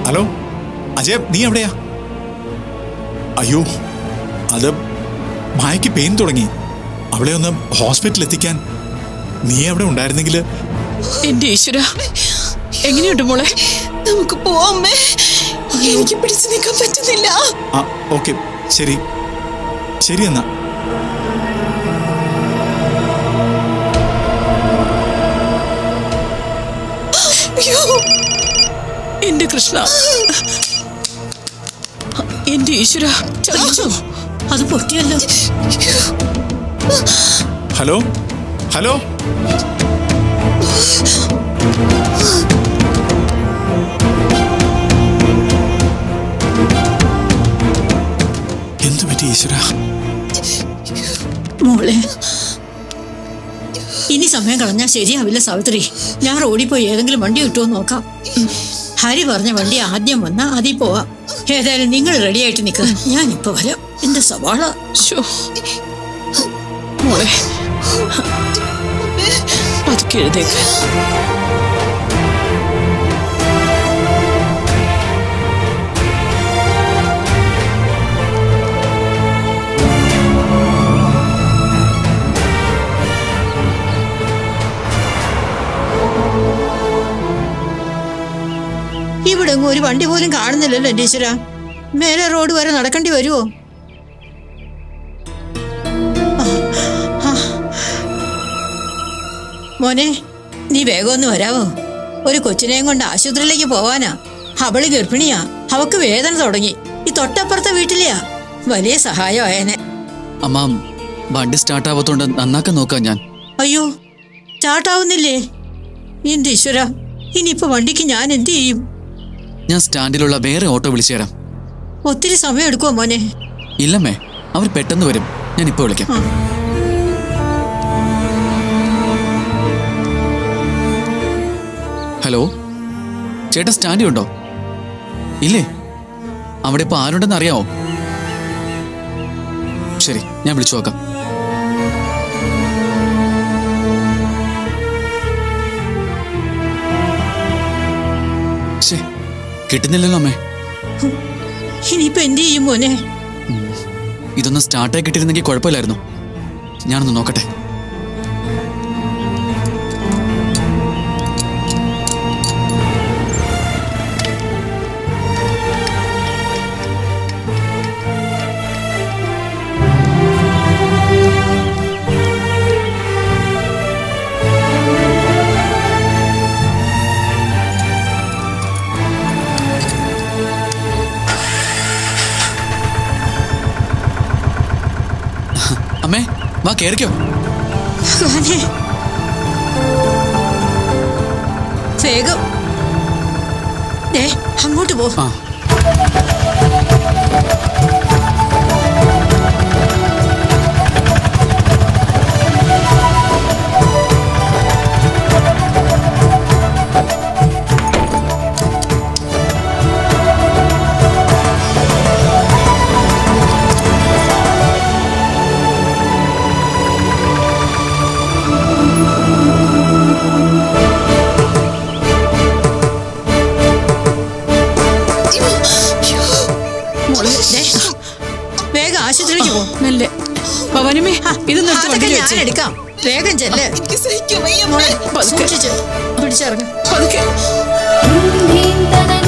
Hello Ajaya, നീ എവിടെയാ? അയ്യോ, അത് മായയ്ക്ക് പെയിൻ തുടങ്ങി. അവളെ ഒന്ന് ഹോസ്പിറ്റലിൽ എത്തിക്കാൻ നീ എവിടെ ഉണ്ടായിരുന്നെങ്കിൽ. എന്റെ ഈശ്വര, എങ്ങനെയുണ്ട് മോളെ? നമുക്ക് പോവാമേ, എനിക്ക് പിടിച്ചു നിൽക്കാൻ പറ്റുന്നില്ല. ആ ഓക്കെ, ശരി ശരി എന്നാ. എന്റെ കൃഷ്ണ, എന്റെ ഈശ്വര, അത് പൊട്ടിയല്ലോ. ഹലോ ഹലോ, എന്തു പറ്റി ഈശ്വര? മോളെ, ഇനി സമയം കളഞ്ഞാൽ ശരിയാവില്ല സാവിത്രി. ഞാൻ റോഡിൽ പോയി ഏതെങ്കിലും വണ്ടി കിട്ടുമോ നോക്കാം. ഹരി പറഞ്ഞ വണ്ടി ആദ്യം വന്നാ അതിൽ പോവാം. ഏതായാലും നിങ്ങൾ റെഡി ആയിട്ട് നിൽക്കുക, ഞാനിപ്പോ വരാം. എന്റെ സവാള. മോളെ പതുക്കെ എഴുതേക്ക്. ഇവിടെ ഒരു വണ്ടി പോലും കാണുന്നില്ലല്ലോ എന്റെ ഈശ്വര. മേലെ റോഡ് വരെ നടക്കേണ്ടി വരുമോ? മോനെ, നീ വേഗം ഒന്ന് വരാവോ? ഒരു കൊച്ചിനെയും കൊണ്ട് ആശുപത്രിയിലേക്ക് പോവാനാ. അവള് ഗർഭിണിയാ, അവക്ക് വേദന തുടങ്ങി. ഈ തൊട്ടപ്പുറത്തെ വീട്ടിലെയാ. വലിയ സഹായമായേനെ. അമ്മ, വണ്ടി സ്റ്റാർട്ട് ആവാത്തോണ്ട് നന്നാക്കാൻ നോക്കാം ഞാൻ. അയ്യോ, സ്റ്റാർട്ടാവുന്നില്ലേ? എന്റെ ഈശ്വര, ഇനിയിപ്പോ വണ്ടിക്ക് ഞാൻ എന്ത് ചെയ്യും? ഞാൻ സ്റ്റാൻഡിലുള്ള വേറെ ഓട്ടോ വിളിച്ചു തരാം. ഒത്തിരി സമയം എടുക്കുമോ മോനെ? ഇല്ലമ്മേ, അവർ പെട്ടെന്ന് വരും. ഞാൻ ഇപ്പൊ വിളിക്കാം. ഹലോ ചേട്ടാ, സ്റ്റാൻഡിൽ ഉണ്ടോ? ഇല്ലേ? അവിടെ ഇപ്പൊ ആരുണ്ടെന്ന് അറിയാമോ? ശരി, ഞാൻ വിളിച്ചു നോക്കാം. കിട്ടുന്നില്ലല്ലോ അമ്മേ. ഇനിയിപ്പോ എന്ത് ചെയ്യും മോനെ? ഇതൊന്ന് സ്റ്റാർട്ടായി കിട്ടിയിരുന്നെങ്കിൽ കുഴപ്പമില്ലായിരുന്നു. ഞാനൊന്ന് നോക്കട്ടെ. അമ്മേ, വാ കേറിക്കോ. വേഗം അങ്ങോട്ട് പോ. വേഗം ആശുപത്രിക്ക് പോ. നല്ല ഭവാനിമേ, ഇതൊന്നും ഞാൻ എടുക്കാം. വേഗം ചെല്ല്. പിടിച്ചിറങ്ങ.